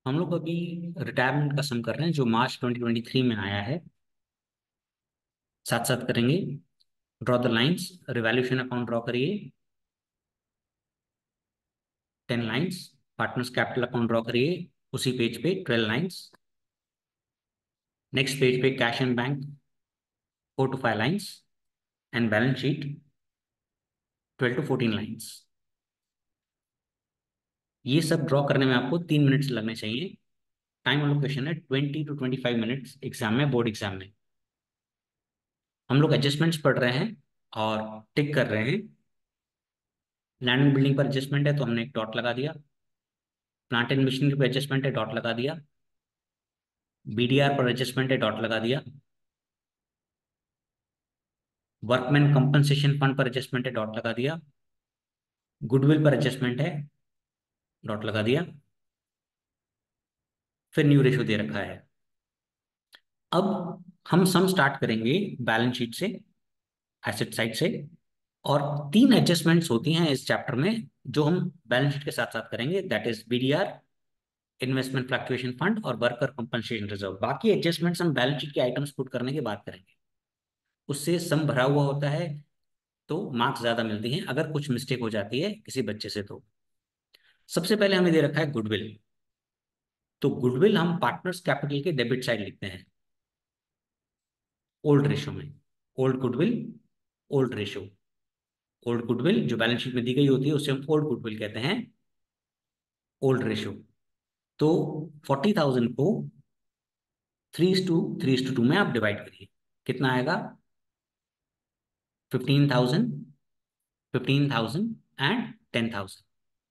हम लोग अभी रिटायरमेंट का सम कर रहे हैं जो मार्च 2023 में आया है। साथ साथ करेंगे। Draw the lines, revaluation account draw करिए। 10 lines. Partners capital account draw करिए उसी पेज पे 12 लाइंस। नेक्स्ट पेज पे cash and bank 4 to 5 lines and balance sheet 12 to 14 lines. ये सब ड्रॉ करने में आपको 3 मिनट्स लगने चाहिए। टाइम अलोकेशन है 20 to 25 मिनट्स एग्जाम में, बोर्ड एग्जाम में। हम लोग एडजस्टमेंट्स पढ़ रहे हैं और टिक कर रहे हैं। लैंड एंड बिल्डिंग पर एडजस्टमेंट है तो हमने एक डॉट लगा दिया। प्लांट एंड मशीनरी पर एडजस्टमेंट है, डॉट लगा दिया। बीडीआर पर एडजस्टमेंट है, डॉट लगा दिया। वर्कमैन कंपनसेशन फंड पर एडजस्टमेंट है, डॉट लगा दिया। गुडविल पर एडजस्टमेंट है, डॉट लगा दिया। फिर न्यू रेशो दे रखा है। अब हम सम स्टार्ट करेंगे बैलेंस शीट से, एसेट साइड से। और 3 एडजस्टमेंट्स होती हैं इस चैप्टर में जो हम बैलेंस शीट के साथ साथ करेंगे, that is BDR, investment fluctuation fund और वर्कर कंपनसेशन रिजर्व। बाकी एडजस्टमेंट्स हम बैलेंस शीट के आइटम्स पुट करने के बाद करेंगे। उससे सम भरा हुआ होता है तो मार्क्स ज्यादा मिलती हैं अगर कुछ मिस्टेक हो जाती है किसी बच्चे से तो। सबसे पहले हमें दे रखा है गुडविल। तो गुडविल हम पार्टनर्स कैपिटल के डेबिट साइड लिखते हैं ओल्ड रेशो में। Old goodwill, old ratio. Old goodwill जो बैलेंस शीट में दी गई होती है उसे हम ओल्ड गुडविल कहते हैं, ओल्ड रेशो। तो 40,000 को 3:2 में आप डिवाइड करिए, कितना आएगा? 15,000, 15,000 and 10,000।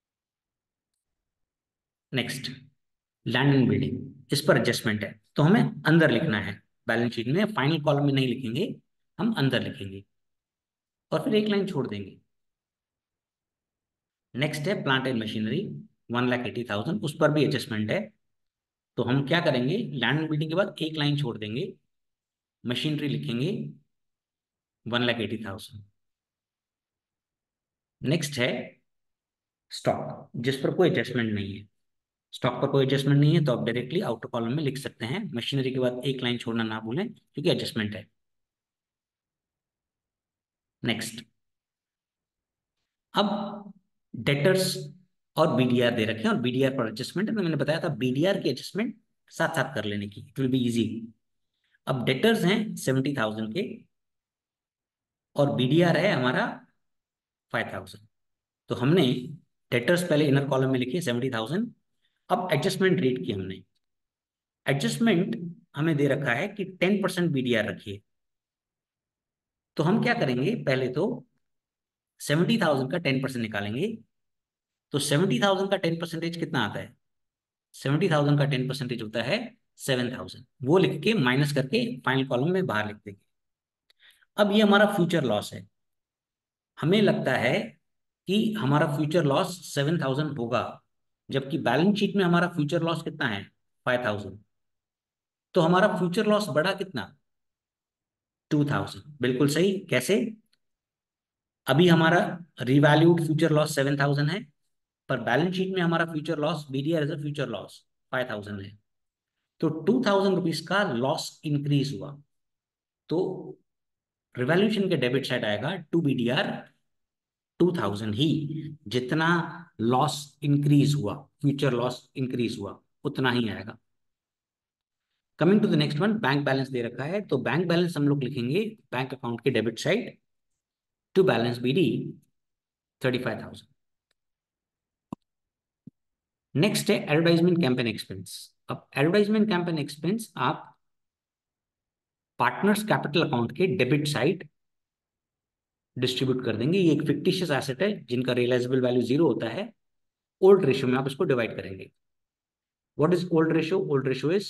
Next, land and building, इस पर एडजस्टमेंट है तो हमें अंदर लिखना है। बैलेंस शीट में फाइनल कॉलम में नहीं लिखेंगे, हम अंदर लिखेंगे और फिर एक लाइन छोड़ देंगे। नेक्स्ट है प्लांट एंड मशीनरी 1,80,000, उस पर भी एडजस्टमेंट है। तो हम क्या करेंगे, लैंड एंड बिल्डिंग के बाद एक लाइन छोड़ देंगे, मशीनरी लिखेंगे 1,80,000। नेक्स्ट है स्टॉक, जिस पर कोई एडजस्टमेंट नहीं है। स्टॉक पर कोई एडजस्टमेंट नहीं है तो आप डायरेक्टली आउटर कॉलम में लिख सकते हैं। मशीनरी के बाद एक लाइन छोड़ना ना भूलें क्योंकि एडजस्टमेंट है। नेक्स्ट, अब डेटर्स और बीडीआर दे रखे हैं और बीडीआर पर एडजस्टमेंट है तो मैंने बताया था बीडीआर की एडजस्टमेंट साथ साथ कर लेने की, इट विल बी इजी। अब डेटर्स हैं 70,000 के और बीडीआर है हमारा 5,000। तो हमने डेटर्स पहले इनर कॉलम में लिखे 70,000। अब एडजस्टमेंट रेट की हमने, एडजस्टमेंट हमें दे रखा है कि 10% बीडीआर रखिए। तो हम क्या करेंगे, पहले तो 70,000 का 10% निकालेंगे। तो 70,000 का 10% कितना आता है? 70,000 का 10% होता है 7,000। वो लिख के माइनस करके फाइनल कॉलम में बाहर लिख देंगे। अब ये हमारा फ्यूचर लॉस है। हमें लगता है कि हमारा फ्यूचर लॉस 7,000 होगा, जबकि बैलेंस शीट में हमारा फ्यूचर लॉस कितना है? 5,000। तो हमारा फ्यूचर लॉस बढ़ा कितना? 2,000। बिल्कुल सही। कैसे? अभी हमारा रिवैल्यूड फ्यूचर लॉस 7,000 है, पर बैलेंस शीट में हमारा future loss, BDR as a future loss 5,000 है। तो 2,000 रुपीज का लॉस इंक्रीज हुआ। तो रिवैल्यूएशन के डेबिट साइड आएगा टू बीडीआर 2,000 ही। जितना लॉस इंक्रीज हुआ, फ्यूचर लॉस इंक्रीज हुआ, उतना ही आएगा। Coming to the next one, bank balance दे रखा है तो बैंक बैलेंस हम लोग लिखेंगे बैंक अकाउंट के debit side to balance BD 35,000। Next है एडवर्टाइजमेंट कैंपेन एक्सपेंस। अब एडवर्टाइजमेंट कैंपेन एक्सपेंस आप पार्टनर्स कैपिटल अकाउंट के डेबिट साइड डिस्ट्रीब्यूट कर देंगे। ये एक फिक्टिशियस एसेट है जिनका रियलाइजेबल वैल्यू 0 होता है। ओल्ड रेशियो में आप इसको डिवाइड करेंगे। What is old ratio? Old ratio is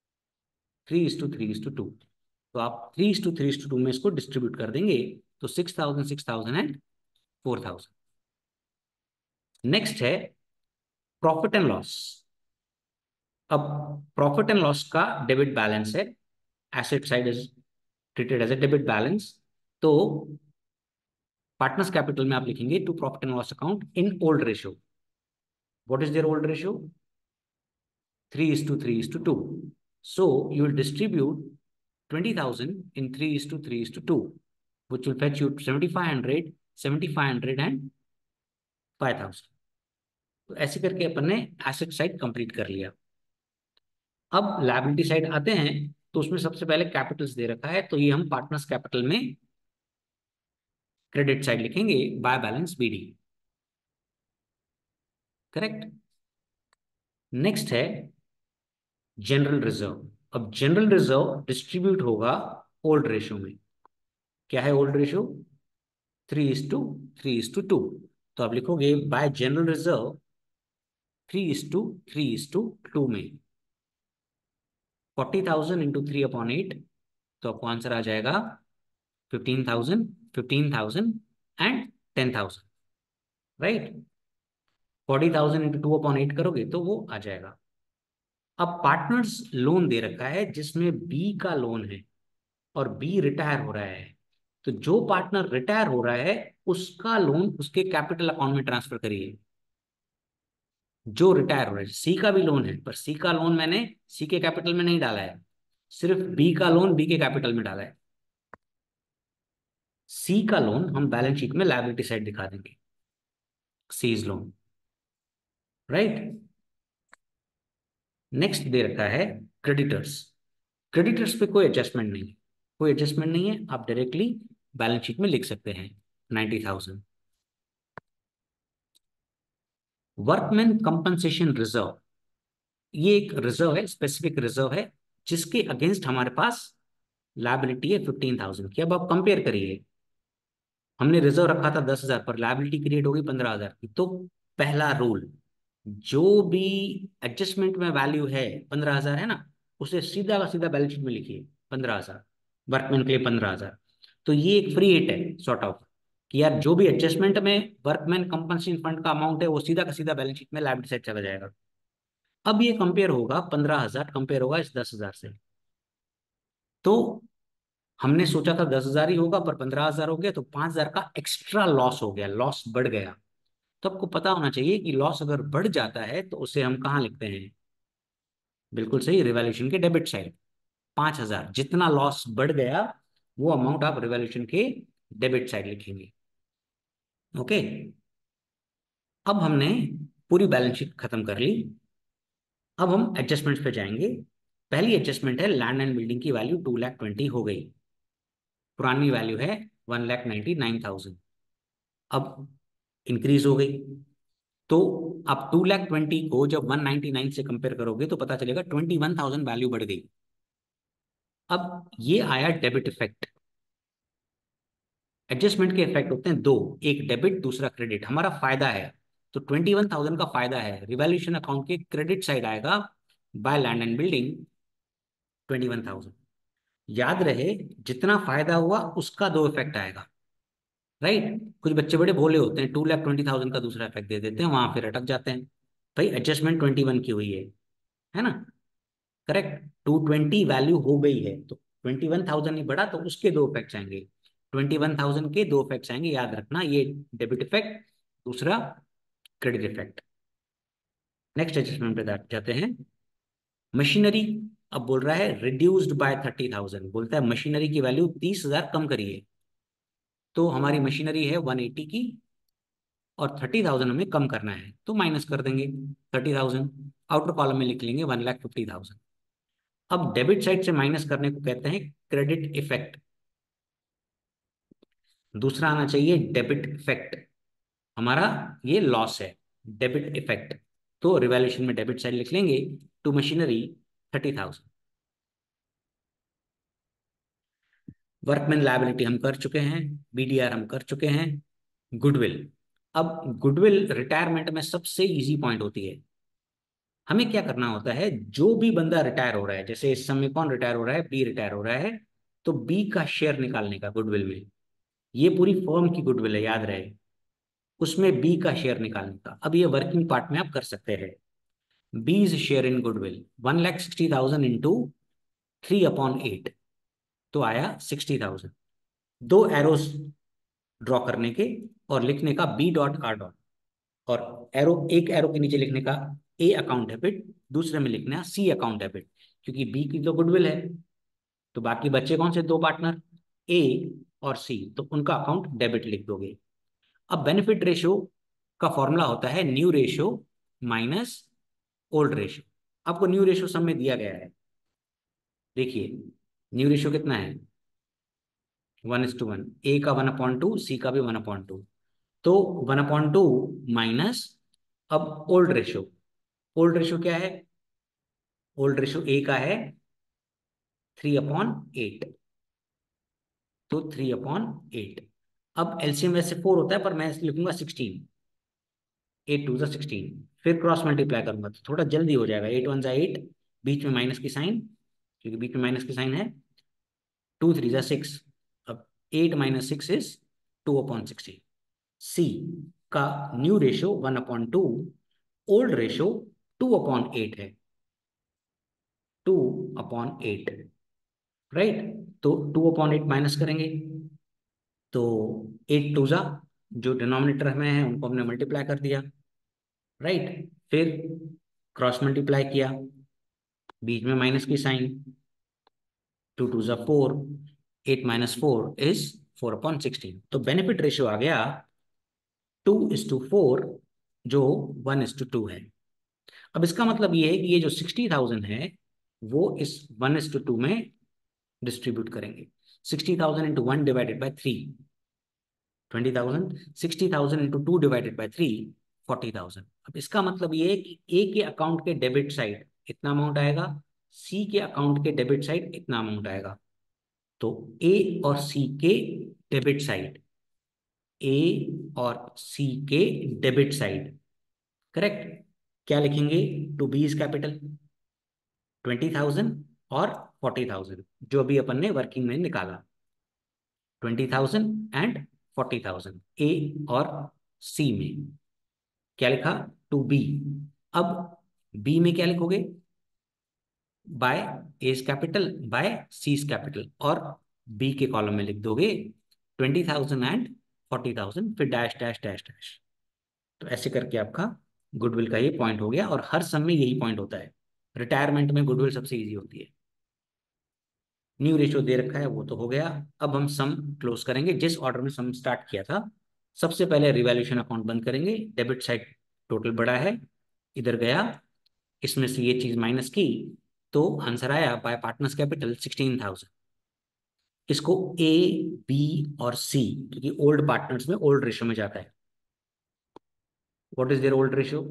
3:3:2। तो आप 3:3:2 में इसको डिस्ट्रीब्यूट कर देंगे तो 6,000, 6,000 एंड 4,000। नेक्स्ट है प्रॉफिट एंड लॉस। अब प्रॉफिट एंड लॉस का डेबिट बैलेंस है, asset side is treated as a debit balance. तो पार्टनर्स कैपिटल में आप लिखेंगे to profit and loss account in old ratio. What is their old ratio? 3:3:2. So you will distribute 20,000 in 3:3:2, which will fetch you 7,500, 7,500 and 5,000. तो ऐसे करके अपन ने asset side complete कर लिया। अब लायबिलिटी साइड आते हैं, तो उसमें सबसे पहले कैपिटल्स दे रखा है, तो ये हम पार्टनर्स कैपिटल में क्रेडिट साइड लिखेंगे by balance BD. Correct. Next है जनरल रिजर्व। अब जनरल रिजर्व डिस्ट्रीब्यूट होगा ओल्ड रेशियो में। क्या है ओल्ड रेशियो? 3:3:2। तो आप लिखोगे बाय जनरल रिजर्व 3:3:2 में 40,000 इंटू 3/8, तो आपको आंसर आ जाएगा 15,000, 15,000 एंड 10,000। राइट। 40,000 इंटू 2/8 करोगे तो वो आ जाएगा। अब पार्टनर्स लोन दे रखा है जिसमें बी का लोन है और बी रिटायर हो रहा है। तो जो पार्टनर रिटायर हो रहा है उसका लोन उसके कैपिटल अकाउंट में ट्रांसफर करिए। जो रिटायर हो रहा है, सी का भी लोन है, पर सी का लोन मैंने सी के कैपिटल में नहीं डाला है, सिर्फ बी का लोन बी के कैपिटल में डाला है। सी का लोन हम बैलेंस शीट में लायबिलिटी साइड दिखा देंगे, सीज लोन। राइट। नेक्स्ट दे रखा है क्रेडिटर्स। क्रेडिटर्स पे कोई एडजस्टमेंट नहीं है, कोई एडजस्टमेंट नहीं है, आप डायरेक्टली बैलेंस शीट में लिख सकते हैं 90,000। वर्कमैन कंपनसेशन रिजर्व, ये एक रिजर्व है, स्पेसिफिक रिजर्व है, जिसके अगेंस्ट हमारे पास लायबिलिटी है 15,000 की। अब आप कंपेयर करिए, हमने रिजर्व रखा था 10,000 पर, लायबिलिटी क्रिएट होगी 15,000 की। तो पहला रूल, जो भी एडजस्टमेंट में वैल्यू है 15,000 है ना, उसे सीधा का सीधा बैलेंस शीट में लिखिए 15,000, वर्कमैन के लिए 15,000। तो ये एक फ्री हिट है सॉर्ट ऑफ, कि यार जो भी एडजस्टमेंट में वर्कमैन कंपनसेशन फंड का अमाउंट है वो सीधा का सीधा बैलेंस शीट में लायबिलिटी साइड चला जाएगा। अब ये कंपेयर होगा 15,000 कंपेयर होगा इस 10,000 से। तो हमने सोचा था 10,000 ही होगा, पर 15,000 हो गया, तो 5,000 का एक्स्ट्रा लॉस हो गया, लॉस बढ़ गया। तो आपको पता होना चाहिए कि लॉस अगर बढ़ जाता है तो उसे हम कहाँ लिखते हैं? बिल्कुल सही, रिवैल्यूएशन के डेबिट साइड। 5,000 जितना लॉस बढ़ गया वो अमाउंट आप रिवैल्यूएशन के डेबिट साइड लिखेंगे। ओके। अब हमने पूरी बैलेंस शीट खत्म कर ली। अब हम एडजस्टमेंट्स पे जाएंगे। पहली एडजस्टमेंट है लैंड एंड बिल्डिंग की वैल्यू 2,20,000 हो गई, पुरानी वैल्यू है 1,99,000, अब इंक्रीज हो गई। तो आप 2,20,000 को जब 199 से कंपेयर करोगे तो पता चलेगा 21,000 वैल्यू बढ़ गई। अब ये आया डेबिट इफेक्ट। एडजस्टमेंट के इफेक्ट होते हैं दो, एक डेबिट दूसरा क्रेडिट। हमारा फायदा है, तो 21,000 का फायदा है, रिवैल्यूएशन अकाउंट के क्रेडिट साइड आएगा बाय लैंड एंड बिल्डिंग 21,000। याद रहे, जितना फायदा हुआ उसका दो इफेक्ट आएगा। राइट। कुछ बच्चे बड़े भोले होते हैं, 2,20,000 का दूसरा इफेक्ट दे देते हैं, वहां फिर अटक जाते हैं। भाई एडजस्टमेंट 21 की हुई है ना? करेक्ट। 220 वैल्यू हो गई है तो 21,000 ही बढ़ा, तो उसके दो इफेक्ट्स आएंगे। 21,000 के दो इफेक्ट्स आएंगे, याद रखना, ये डेबिट इफेक्ट, दूसरा क्रेडिट इफेक्ट। नेक्स्ट एडजस्टमेंट पे जाते हैं। मशीनरी। अब बोल रहा है रिड्यूस्ड बाय 30,000, बोलता है मशीनरी की वैल्यू 30,000 कम करिए। तो हमारी मशीनरी है 180 की और 30,000 हमें कम करना है, तो माइनस कर देंगे 30,000, आउटर कॉलम में लिख लेंगे 1,50,000। अब डेबिट साइड से माइनस करने को कहते हैं क्रेडिट इफेक्ट। दूसरा आना चाहिए डेबिट इफेक्ट। हमारा ये लॉस है, डेबिट इफेक्ट। तो रिवैल्यूएशन में डेबिट साइड लिख लेंगे टू मशीनरी 30,000। वर्कमैन लायबिलिटी हम कर चुके हैं, बीडीआर हम कर चुके हैं। गुडविल। अब गुडविल रिटायरमेंट में सबसे इजी पॉइंट होती है। हमें क्या करना होता है, जो भी बंदा रिटायर हो रहा है, जैसे इस समय कौन रिटायर हो रहा है? बी रिटायर हो रहा है, तो बी का शेयर निकालने का गुडविल में। ये पूरी फर्म की गुडविल है, याद रहे, उसमें बी का शेयर निकालने का। अब ये वर्किंग पार्ट में आप कर सकते हैं। बीज शेयर इन गुडविल 1,60,000 इंटू 3/8, तो आया 60,000। दो एरोस ड्रॉ करने के और लिखने का बी डॉट आर डॉट, और एरो, एक एरो के नीचे लिखने का ए अकाउंट डेबिट, दूसरे में लिखना सी अकाउंट डेबिट, क्योंकि बी की तो गुडविल है। तो बाकी बच्चे कौन से दो पार्टनर, ए और सी, तो उनका अकाउंट डेबिट लिख दोगे। अब बेनिफिट रेशियो का फॉर्मूला होता है new ratio minus old ratio. आपको न्यू रेशियो सब में दिया गया है, देखिए न्यू रेशियो कितना है, 1:1, ए का 1/2, सी का भी 1/2। तो 1/2 माइनस, अब ओल्ड रेशियो क्या है, ओल्ड रेशियो ए का है 3/8, तो 3/8। अब एलसीएम वैसे 4 होता है, पर मैं लिखूंगा 16, 8 2 16, फिर क्रॉस मल्टीप्लाई करूंगा तो थोड़ा जल्दी हो जाएगा, 8 1 8, बीच में माइनस की साइन, क्योंकि बीच में माइनस की साइन है, 2 3 6। अब 8 - 6 इज 2/16। सी का न्यू रेशियो 1/2, ओल्ड रेशियो 2/8 है, 2/8, राइट। तो 2/8 माइनस करेंगे तो 8 2, जो डिनोमिनेटर में है उनको हमने मल्टीप्लाई कर दिया, राइट। फिर क्रॉस मल्टीप्लाई किया, बीच में माइनस की साइन, 2 2 4, 8 - 4 इज 4/16। तो बेनिफिट रेशियो आ गया 2:4, जो 1:2 है। अब इसका मतलब ये है कि ये जो 60,000 है वो इस 1:2 में डिस्ट्रीब्यूट करेंगे। 60,000 into 1 divided by 3, 20,000। 60,000 into 2 divided by 3, 40,000। अब इसका मतलब ये है कि ए के अकाउंट के डेबिट साइड इतना अमाउंट आएगा, सी के अकाउंट के डेबिट साइड इतना अमाउंट आएगा। तो ए और सी के डेबिट साइड, ए और सी के डेबिट साइड, करेक्ट। क्या लिखेंगे, टू बी इज कैपिटल 20,000 और 40,000, जो अभी अपन ने वर्किंग में निकाला, 20,000 एंड 40,000 ए और सी में। क्या लिखा, टू बी। अब बी में क्या लिखोगे, by A's capital by C's capital, और बी के कॉलम में लिख दोगे 20,000 एंड 40,000, फिर डैश डैश डैश डैश। तो ऐसे करके आपका गुडविल का ये पॉइंट हो गया, और हर सम में यही पॉइंट होता है। रिटायरमेंट में गुडविल सबसे इजी होती है। न्यू रेशियो दे रखा है वो तो हो गया। अब हम सम क्लोज करेंगे जिस ऑर्डर में सम स्टार्ट किया था। सबसे पहले रिवैल्यूएशन अकाउंट बंद करेंगे, डेबिट साइड टोटल बड़ा है, इधर गया, इसमें से ये चीज माइनस की, तो आंसर आया बाय पार्टनर्स कैपिटल 16,000। इसको ए, बी और सी, क्योंकि ओल्ड पार्टनर्स में ओल्ड रेशियो में जाता है। What is their old ratio,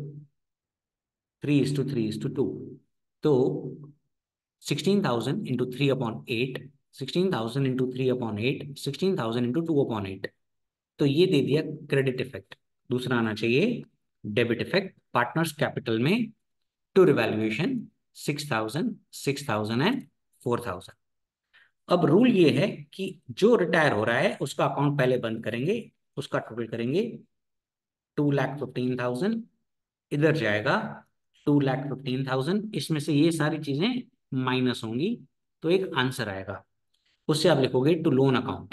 3:3:2। तो 16,000 इंटू 3/8, 16,000 इंटू 3/8, 16,000 इंटू 2/8। तो ये दे दिया क्रेडिट इफेक्ट। दूसरा आना चाहिए डेबिट इफेक्ट पार्टनर्स कैपिटल में, टू रिवैल्यूएशन 6,000, 6,000 एंड 4,000। अब रूल ये है कि जो रिटायर हो रहा है उसका अकाउंट पहले बंद करेंगे, उसका टोटल करेंगे 2,15,000, इधर जाएगा 2,15,000, इसमें से ये सारी चीजें माइनस होंगी, तो एक आंसर आएगा, उससे आप लिखोगे टू लोन अकाउंट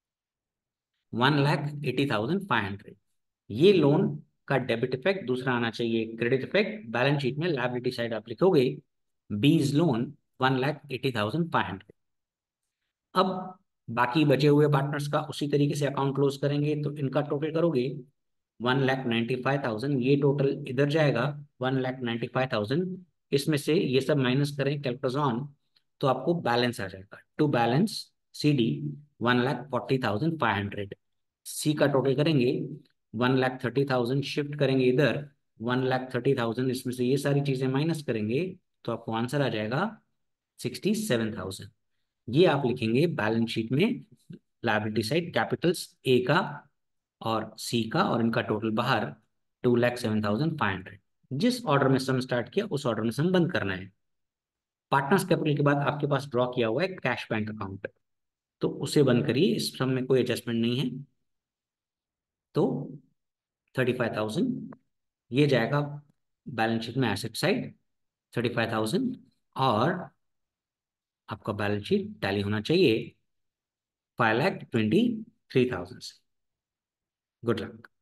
1,80,500। ये लोन का डेबिट इफेक्ट। दूसरा आना चाहिए क्रेडिट इफेक्ट, बैलेंस शीट में लायबिलिटी साइड आप लिखोगे बीज लोन 1,80,500। अब बाकी बचे हुए पार्टनर्स का उसी तरीके से अकाउंट क्लोज करेंगे, तो इनका टोटल करोगे 1,95,000, ये टोटल इधर जाएगा 1,95,000, इसमें से ये सब माइनस करें कैलकुलेटर ऑन, तो आपको बैलेंस आ जाएगा, to balance C D 1,40,500। C का टोटल करेंगे 1,30,000, शिफ्ट करेंगे इधर 1,30,000, इसमें से ये सारी चीजें माइनस करेंगे, तो आपको आंसर आ जाएगा 67,000। ये आप लिखेंगे बैलेंस शीट में, लायबिलिटी साइड कैपिटल्स ए का और सी का, और इनका टोटल बाहर 2,07,500। जिस ऑर्डर में सम स्टार्ट किया उस ऑर्डर में सम बंद करना है। पार्टनर्स कैपिटल के बाद आपके पास ड्रॉ किया हुआ है कैश बैंक अकाउंट, तो उसे बंद करिए, इस सम में कोई एडजस्टमेंट नहीं है। तो 35,000 ये जाएगा बैलेंस शीट में एसेट साइड 35,000, और आपका बैलेंस शीट टैली होना चाहिए 5,23,000 से। Good luck.